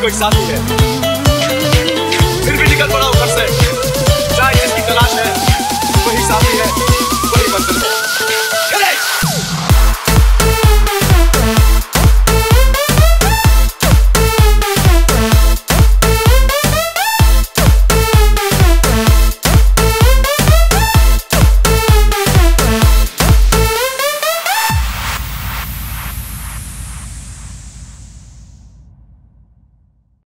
कोई साथी है, फिर भी निकल पड़ा ऊपर से, चाहे जिसकी तलाश है वही साथी है।